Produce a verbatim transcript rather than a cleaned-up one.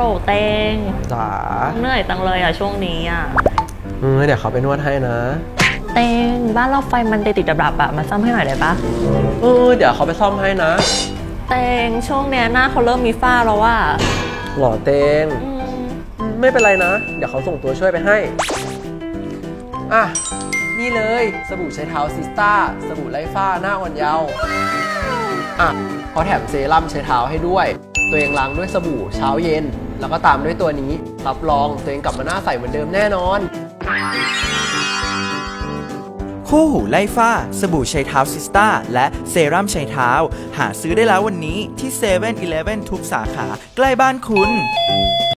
เตงจ๋าเหนื่อยจังเลยอ่ะช่วงนี้อ่ะเออเดี๋ยวเขาไปนวดให้นะเตงบ้านเราไฟมันติดติดดับๆอะมาซ่อมให้หน่อยได้ปะเออเดี๋ยวเขาไปซ่อมให้นะเตงช่วงเนี้ยหน้าเขาเริ่มมีฝ้าแล้วว่าหล่อเตงไม่เป็นไรนะเดี๋ยวเขาส่งตัวช่วยไปให้อ่ะนี่เลยสบู่ใช้เท้าซิสต้าสบู่ไล่ฝ้าหน้าอ่อนเยาว์อ่ะเขาแถมเซรั่มใช้เท้าให้ด้วยตัวเองล้างด้วยสบู่เช้าเย็นแล้วก็ตามด้วยตัวนี้รับรองตัวเองกลับมาหน้าใสเหมือนเดิมแน่นอนคู่หูไล่ฝ้าสบู่ใช้เท้าซิสต้าและเซรั่มใช้เท้าหาซื้อได้แล้ววันนี้ที่เซเว่นอีเลฟเว่นทุกสาขาใกล้บ้านคุณ